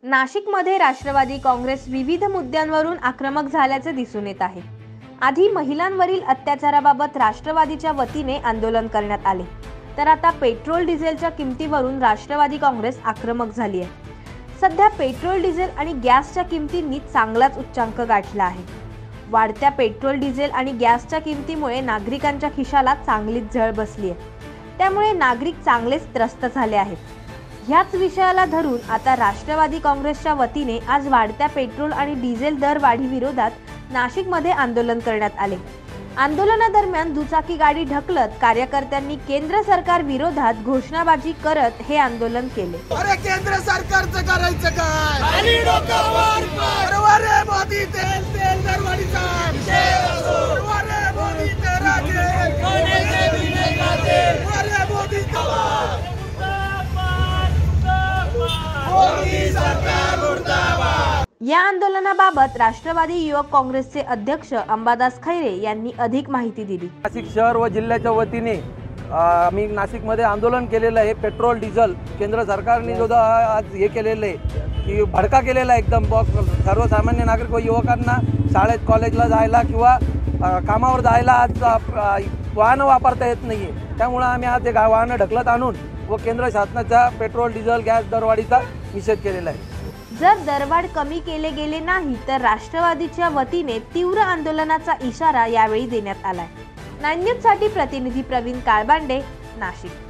नाशिकमध्ये राष्ट्रवादी काँग्रेस विविध मुद्द्यांवरून आक्रमक झाल्याचे दिसून येत आहे। आधी महिलांवरील अत्याचाराबाबत राष्ट्रवादीच्या वतीने आंदोलन करण्यात आले, तर आता पेट्रोल डिझेलच्या किमतीवरून राष्ट्रवादी काँग्रेस आक्रमक झाली आहे। सध्या पेट्रोल डिझेल आणि गॅसच्या किमतींनी चांगलाच उच्चांक गाठला आहे। वाढत्या पेट्रोल डिझेल आणि गॅसच्या किमतीमुळे नागरिकांच्या खिशाला चांगलीच झळ बसली आहे। त्यामुळे नागरिक चांगलेच त्रस्त झाले आहेत। ह्याच विषयाला धरून आता राष्ट्रवादी काँग्रेसच्या वतीने आज वाढत्या पेट्रोल आणि डिझेल दर वाढी विरोधात नाशिकमध्ये आंदोलन करण्यात आले। आंदोलनादरम्यान दुचाकी गाडी ढकलत कार्यकर्त्यांनी केंद्र सरकार विरोधात घोषणाबाजी करत हे आंदोलन केले। अरे केंद्र सरकारचं करायचं काय? आणि डोक्यावर अरे मोदी तेल दरवाढीचा अरे मोदी तेरा अरे मोदी या आंदोलनाबाबत राष्ट्रवादी युवक काँग्रेसचे अध्यक्ष अंबादास खैरे यांनी अधिक माहिती दिली। नाशिक शहर व जिल्ह्याच्या वतीने आम्ही नाशिकमध्ये आंदोलन केलेलं आहे। पेट्रोल डिझेल केंद्र सरकारने जो आज हे केलेलं आहे की भडका केलेला आहे एकदम सर्वसामान्य नागरिक व युवकांना शाळेत कॉलेजला जायला किंवा कामावर जायला आज वाहनं वापरता येत नाही आहे। त्यामुळे आम्ही आज हे वाहनं ढकलत आणून व केंद्र शासनाच्या पेट्रोल डिझेल गॅस दरवाढीचा निषेध केलेला आहे। जर दरवाढ कमी केले गेले नाही तर राष्ट्रवादीच्या वतीने तीव्र आंदोलनाचा इशारा यावेळी देण्यात आलाय। 9 न्यूज साठी प्रतिनिधी प्रवीण काळबांडे, नाशिक।